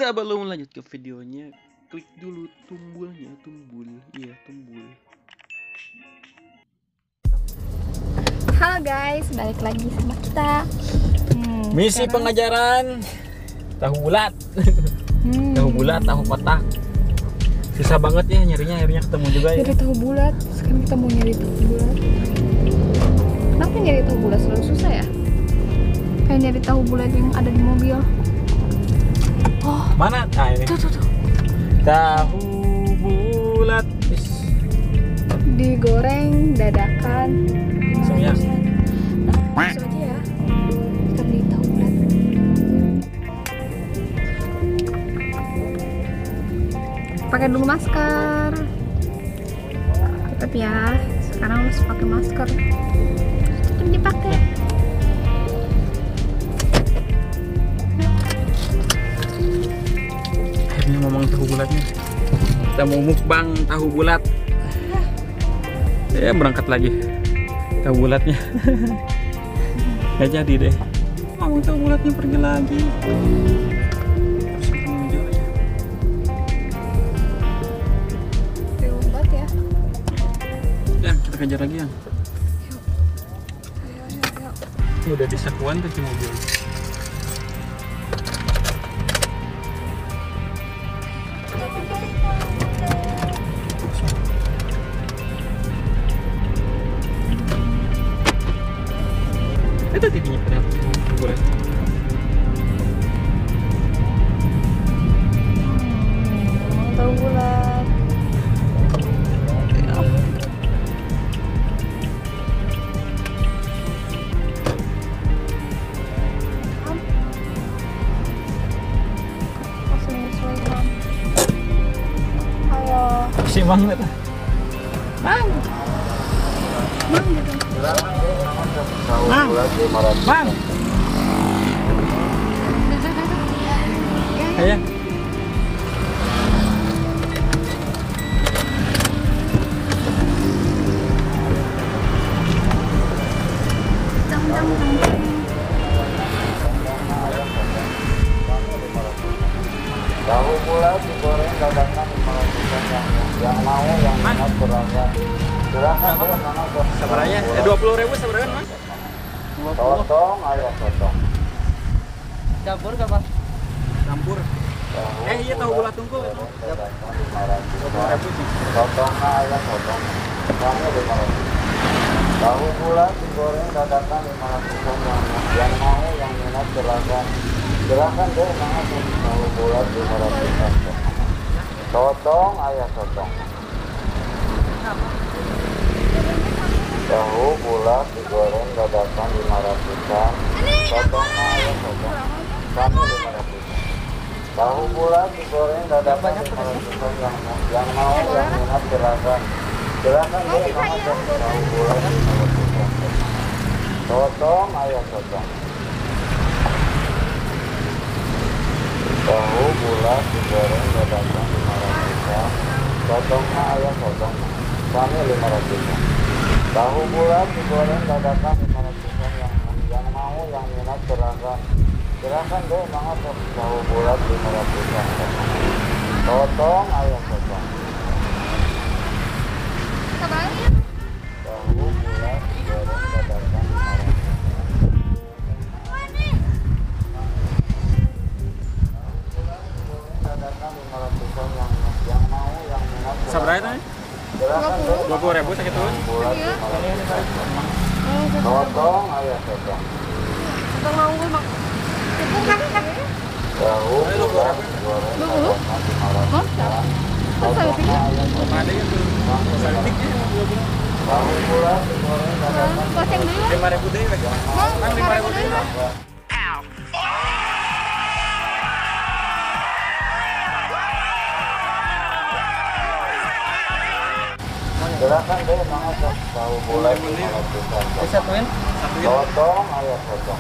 Sebelum lanjut ke videonya, klik dulu tombol. Iya, tombol. Halo guys, balik lagi sama kita. Misi pengajaran tahu bulat. Tahu bulat, tahu kotak. Susah banget ya nyarinya, akhirnya ketemu juga ya. Nyari tahu bulat. Sekarang kita mau nyari tahu bulat. Kenapa nyari tahu bulat selalu susah ya? Kayak nyari tahu bulat yang ada di mobil. Oh, Mana? Ah ini. tuh. Tahu bulat. Digoreng dadakan. Langsung ya. Nah, langsung aja ya. Kita beli tahu bulat. Pakai dulu masker. Tetap ya. Sekarang harus pakai masker. Tetap dipakai. Akhirnya ngomong tahu bulatnya. Kita mau mukbang tahu bulat. Ya berangkat lagi tahu bulatnya. Nggak jadi deh. Ngomong tahu bulatnya pergi lagi. Harus ketemu juga aja. Obat ya. Dan kita kejar lagi yang. Ayo. Ini udah di sakuan tuh mobil. Itu tipinya boleh. Tahu bulat. Langsung sesuaikan. Ayo. Si banget. Bang gitu. Bang. Bang. Ayo. Tahu bulat digoreng dadakan 500 yang mau yang minat berangkat. Silahkan Bu, mana tuh? Sabaranya? 20.000 sabaran, Mas. Sotong, ayam sotong. Campur apa? Campur. Iya tahu bulat tungku itu. Dadakan 500. Sotong ayam sotong. Kami 500. Tahu bulat digoreng dadakan 500 yang mau yang minat silahkan. Silahkan deh, mana tuh? Tahu bulat 500. Sotong, ayam sotong. Tahu bulat digoreng dadakan 500-an. Sotong ayam sotong. Kami 500. Tahu bulat digoreng dadakan 500-an yang mau yang minat silahkan. Silahkan deh, mana tuh? Tahu bulat 500-an. Sotong ayam sotong. Tahu bulat digoreng dadakan 500-an. Sotong ayam sotong. Kami 500-an. Tahu bulat digoreng dadakan 500-an yang mau yang minat silahkan. Silahkan deh banget tuh. Tahu bulat 500-an. Sotong ayam sotong. Tahu bulat digoreng dadakan 500-an. Dadakan 500-an yang mau yang minat silahkan. Sabaranya? Silahkan deh. 20.000 sakit tuh. Bulat 500-an. Sotong ayam sotong. Bang mau gue mak. Tahu bulat digoreng dadakan 500-an. Sotong ayam sotong. Ada yang tuh. Saliknya 20. Tahu bulat digoreng dadakan Goceng dulu. 5.000 deh lagi. Bang 5.000 deh. silahkan deh banget tuh. Tahu bulat 500-an. Disatuin? Sotong ayam sotong.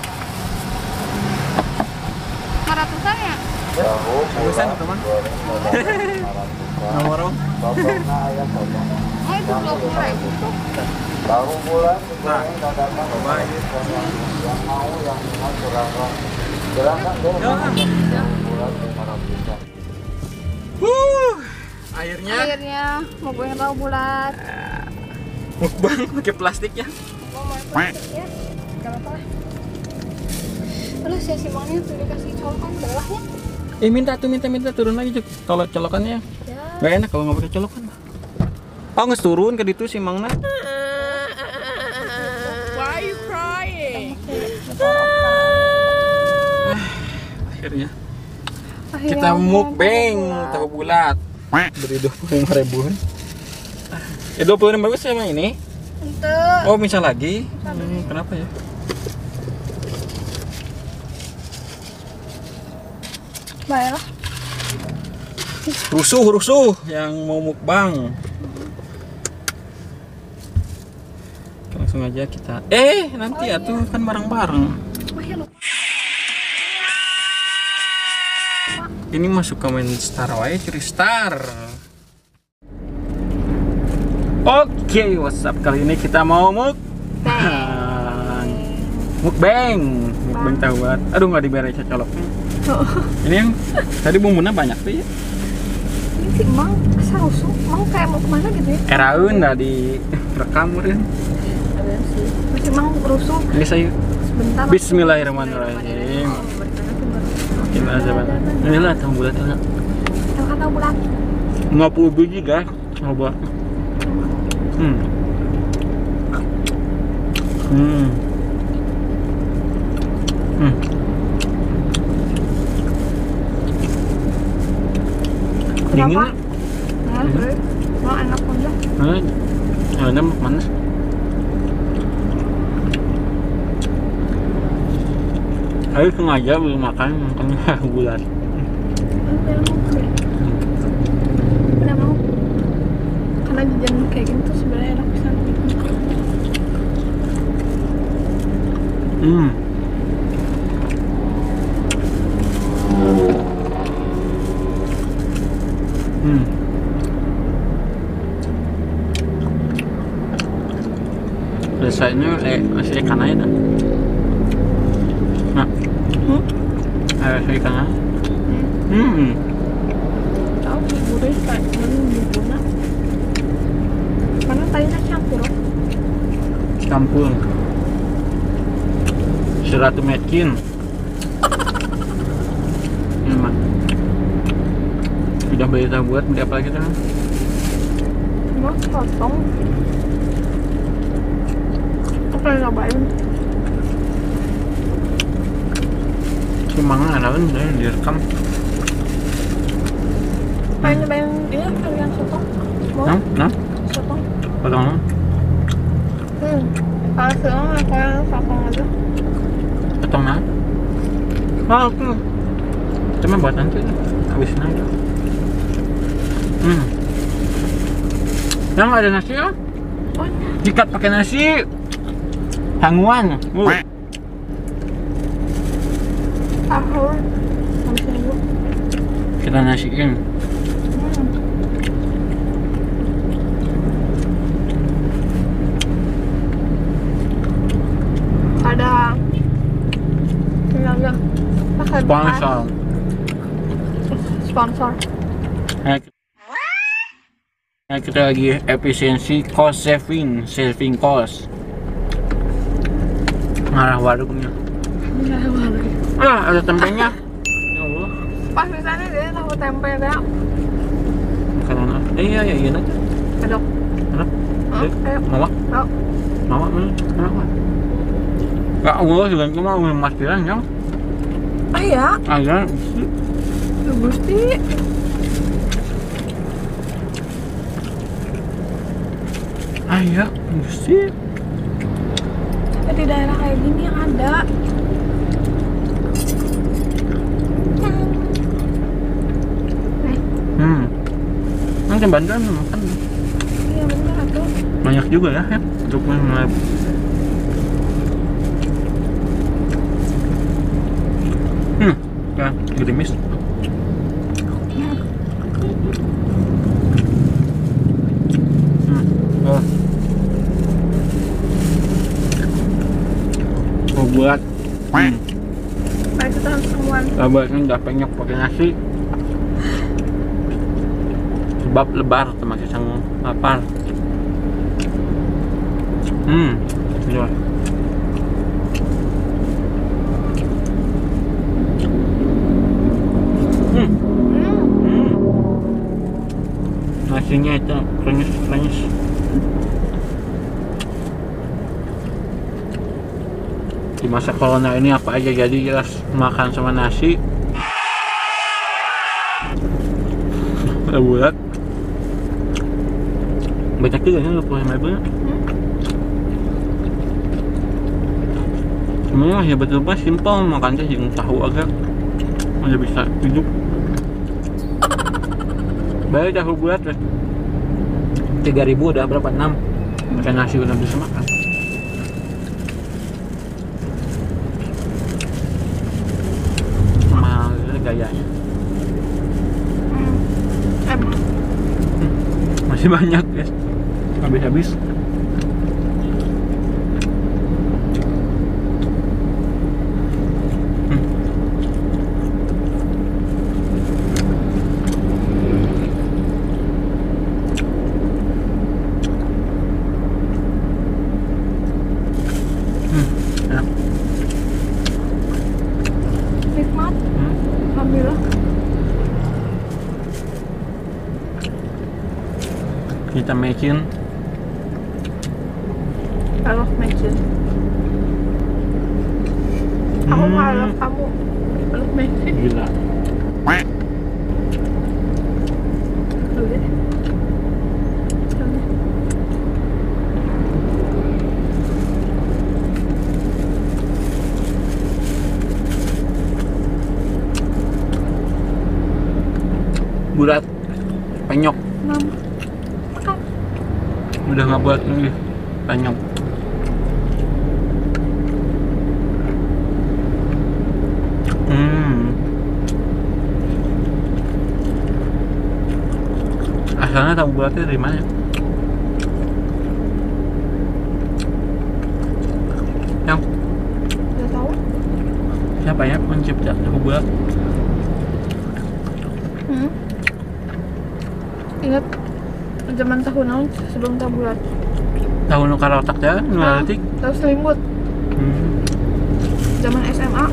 500-an ya? Tahu bulat teman. digoreng dadakan 500-an. Nomor Sotong ayam sotong. Oh itu 20.000. Tahu bulat digoreng dadakan Coba ini. 500-an yang mau yang minat silahkan. Silahkan deh banget tuh. Tahu bulat 500-an. akhirnya mau gue tahu bulat. mukbang pakai plastik ya. Mau makan ya? Gak apa-apa lah. Terus ya si Mangnya tuh dikasih colokan bawahnya. Minta turun lagi Cuk. Kalau colokannya Ya. nggak enak kalau nggak pakai colokan. Oh nggak turun ke ditu si Mangna. Why are you crying? Akhirnya kita mukbang tahu bulat. Beri 25.000. 25.000 sama ini. Untuk Oh misal lagi. Kenapa ya? bayar. Rusuh yang mau mukbang. Langsung aja kita. Nanti atuh kan bareng-bareng. Bayar lo. Ini masuk ke main star wae curi star. Oke, WhatsApp kali ini kita mau mukbang tahu buat. Aduh nggak diberes coloknya. Ini yang tadi bumbunya banyak tuh ya. Ini sih Mang asa rusuh. Mau kayak mau kemana gitu ya? Eraun dah direkam urin. Ada sih. Masih Mang rusuh. Ini saya Sebentar. Bismillahirrahmanirrahim. Gimana coba? Inilah tahu bulat enak. Yang kata bulat. 50 biji guys. Coba. Dingin nggak? Mau enak aja. Ini manis. Ayo sengaja belum makan bulat. Udah mau. Karena jajan kayak gini tuh sebenarnya enak bisa. Biasanya masih ikan aja dah. Nah, masih ikan aja. Tahu gurih kayak gimana? Karena tadinya campur. Campur. Seratu metkin. Ini mah. Sudah beli tahu buat beli apa lagi tuh? Mas kosong. Oke, ngapain? Si Mangga ada kan direkam. Pengen nyobain ini kalian sotong? Mau? Nah, Sotong? potong. Kalau sotong kalian sotong aja. Potong nah. Oh, oke. Cuma buat nanti habisin aja. Yang ada nasi ya? Oh, Dikat pakai nasi. Tangguan. sahur. Habis itu. Kita nasiin. Ada pakai Sponsor. sponsor. Nah, kita lagi efisiensi cost saving cost. Ngarah warungnya. Ada tempenya. Ya Allah. Pas misalnya dia tahu tempe dia. Karena iya aja. Aduk. Enak. Ayo. Mama. Ayo. Mama kenapa? Enggak Allah juga cuma mas bilang ya. Ayah. Ayah. Gusti. Ayah, Gusti. Di daerah kayak gini yang ada. Nanti bantuan makan. Iya bener tuh. Banyak juga ya untuk mengelap. Ya, gerimis. Buat Baik kita harus semuan. Buatnya udah penyok pakai nasi. kebab lebar termasuk sang lapar. Iya. Nasinya itu krenyes. Di masa corona ini apa aja jadi jelas makan sama nasi. Bulat. Banyak juga nih 25.000 ya. Sebenarnya ya betul-betul simpel makan teh jeung tahu agar udah bisa hidup. Bayar tahu bulat deh. 3.000 udah berapa? 6. Pakai nasi udah bisa makan. Mahal gayanya. Masih banyak guys, habis-habis. Enak. Nikmat. Alhamdulillah. Kita makin I love matching. Aku nggak love kamu. I love matching. gila. Dulu deh. Bulat, penyok. Mama. Udah nggak buat lagi, penyok. Asalnya tahu bulatnya dari mana? Yang Udah tahu? siapa ya pencipta tahu bulat? Ingat zaman tahun naon sebelum tahu bulat? Tahu nu karotak ya, nu leutik. Tahu selimut. Zaman SMA.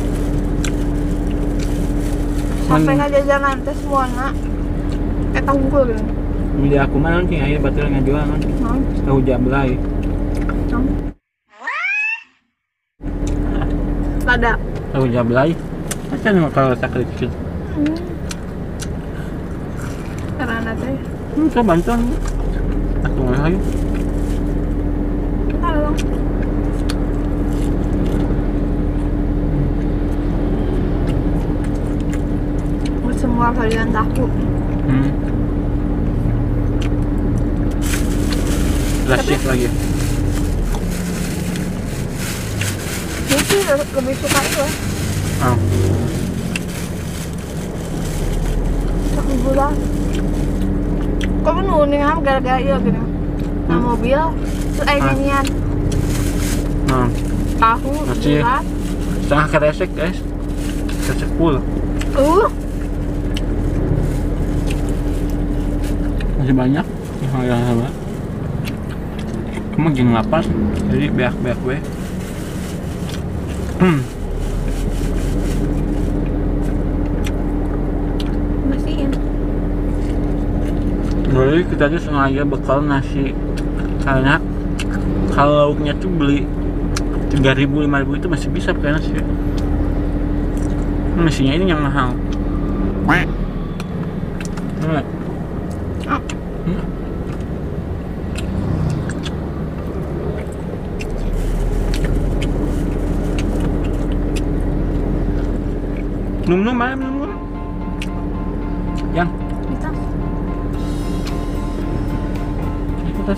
Sampai ngajajanan teh semuanya. Tahu unggul gitu. Beli aku mah nanti air batil ngajual kan. Tahu jablay. Lada. Tahu jablay. Macam nu karotak kecil. Karena teh. Coba bantuan. Aku nggak lagi. Tolong. Semua varian tahu. Klasik lagi. Dia sih lebih suka itu. Tahu bulat. Kok nuning gara-gara iya gini. Nah mobil terus nyanyian. Tahu bulat. Setengah keresek guys. Keresek full. Masih banyak yang sama. Kamu jangan lapar, jadi beak-beak gue. Masihin. Jadi kita tuh sengaja bekal nasi karena kalau lauknya tuh beli 3.000 5.000 itu masih bisa pakai nasi. Nasinya ini yang mahal. Minum mana minum? Yang Di tas. itu tas.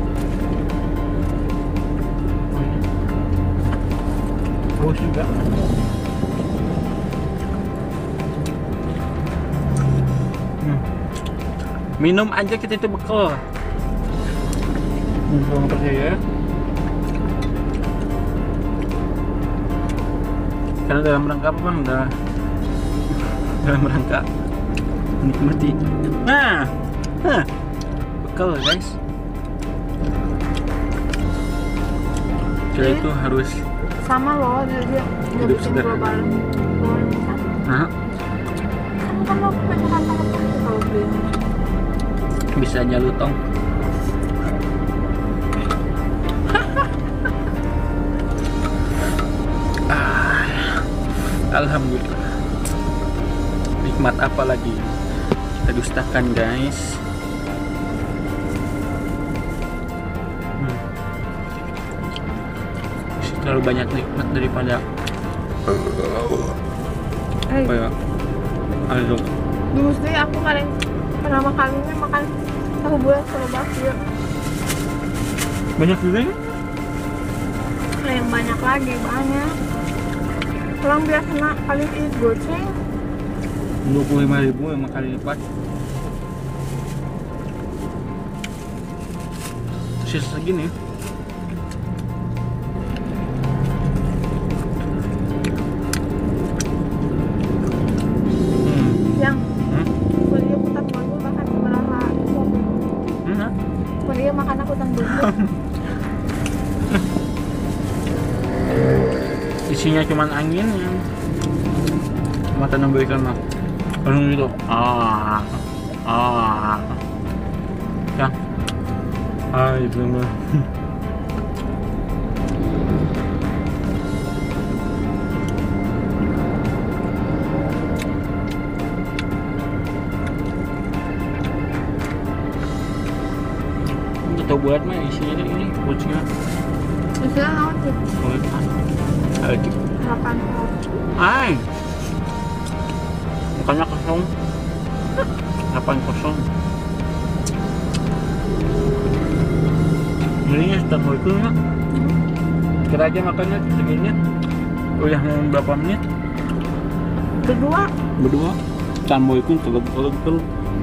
Haus juga. Minum aja kita itu bekal. Kalau percaya. Karena dalam rangka apa bang? Dalam rangka menikmati. Nah, Bekal guys. Kira itu harus Sama loh, dia nggak Hidup bikin sederhana. global warming kan? nah, Kan lo pengen kata-kata kalau beli. bisa aja lu tong. Alhamdulillah. Nikmat apa lagi kita dustakan guys. Masih terlalu banyak nikmat daripada Hey, apa ya? Aduh, dulu sih aku pertama kalinya makan tahu bulat sama bakso. banyak juga ya? Nah, yang banyak lagi banyak. Orang biasa kali ini goceng. 25.000 emang kali lipat. Sisa segini. Yang kuliah makan bolu makan berapa? Kuliah makan aku tanggung. Isinya cuman angin yang mata nambahkan mah penuh gitu. Ya itu mah. Tahu buat mah isinya ini kucingnya Bisa naon sih? buat lagi. Harapan. Ay, mukanya kosong. 8-0. Ininya setelah itu ya. Kira aja makannya segini. Udah mau berapa menit? Berdua. Sambo itu telur.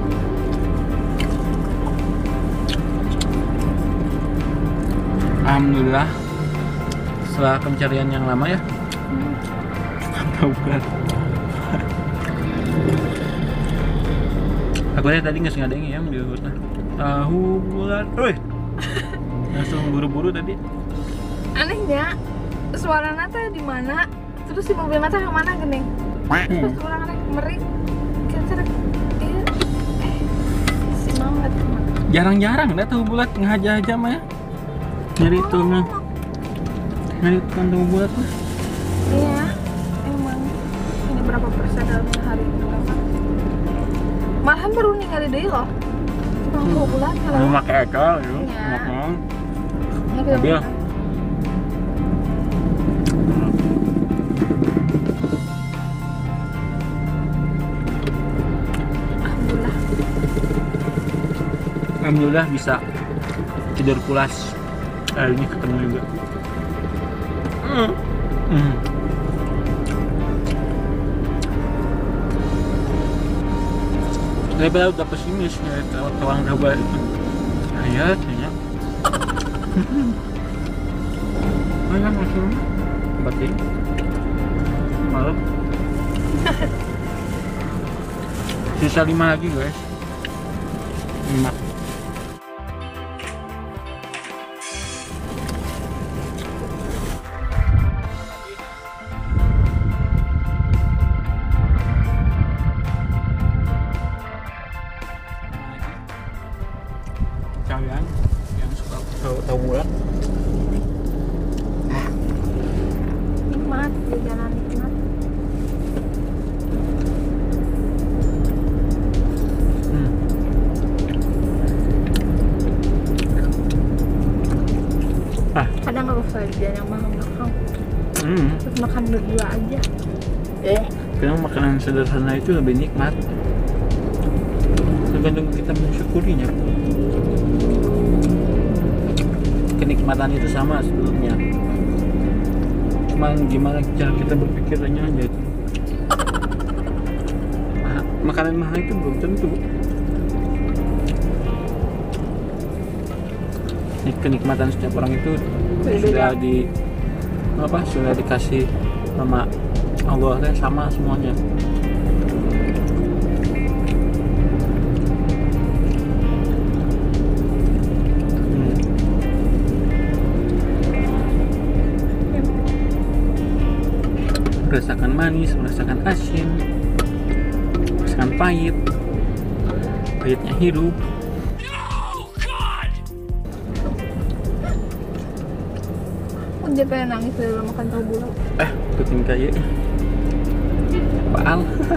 Alhamdulillah. Setelah pencarian yang lama ya. Bukan. Aku tadi nggak sengaja ya di urutnya. Tahu bulat, langsung buru-buru tadi. Anehnya suara nata di mana? Terus si mobil nata yang mana gening? Terus orang rek meri. Kira-kira iya. Si banget. Jarang-jarang dah tahu bulat ngaja aja mah ya. Nyari tuh mah. Nyari tahu bulat mah. Iya, emang ini berapa persen dalam sehari berapa? Malahan baru ningali deui loh. Tukang tahu bulat Mau kalau pakai ekor yuk. Iya. Makan. mobil. Alhamdulillah. Alhamdulillah bisa tidur pulas. Ini ketemu juga. Saya udah pesimis ya kawan kabar itu. Ayat ya. Mana masuk? Batin. Malam. Sisa 5 lagi guys. 5. Kalian yang suka tahu bulat Nikmat, jalan nikmat. Kadang kalau sajian yang mahal-mahal terus makan berdua aja. kadang makanan sederhana itu lebih nikmat, tergantung kita mensyukurinya. Kenikmatan itu sama sebelumnya, cuman gimana cara kita berpikirnya aja itu. Makanan mahal itu belum tentu kenikmatan setiap orang itu sudah dikasih sama Allah sama semuanya. manis, merasakan asin, merasakan pahit, pahitnya hidup. Dia pengen nangis dalam makan tahu bulat. Ikutin kayak Baal.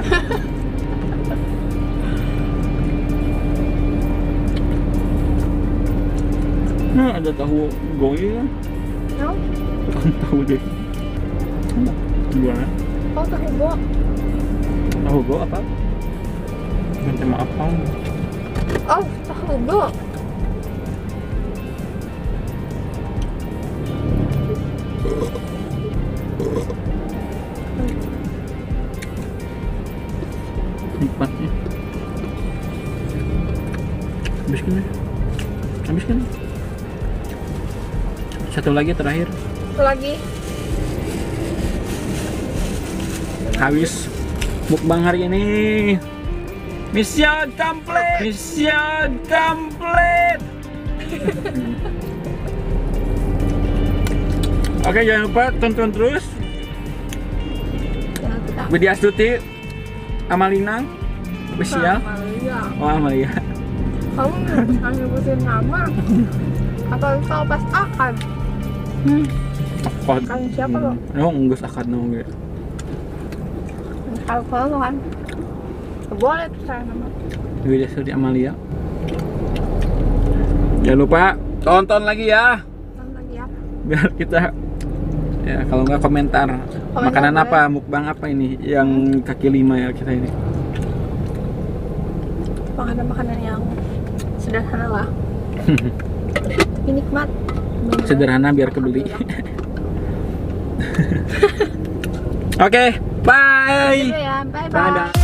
Nah, ada tahu goyang. No? Tahu deh. Gimana? Oh, tahu go. Tahu go apa? Minta maaf kamu. Oh, tahu go. Nikmatnya. Habiskan ya. Habiskan. Satu lagi terakhir. Satu lagi. Habis mukbang hari ini. Mission complete. Mission complete. Oke, jangan lupa tonton terus Widya Astuti, Amalina, Official. Amalia. Oh, Amalia. Kamu nggak nyebutin nama. Apa tahu pas akan? Akad. Kan siapa lo? No, enggak akad no gitu. Kalau kan. Boleh tuh saya nama. Widya Astuti, Amalia. Jangan lupa tonton lagi ya, Nonton lagi ya. biar kita ya kalau nggak komentar makanan boleh. apa, mukbang apa ini yang kaki lima ya kita ini. Makanan-makanan yang sederhana lah. Tapi nikmat. Sederhana biar kebeli. Oke, bye. Gitu ya. Bye Dadah. bye.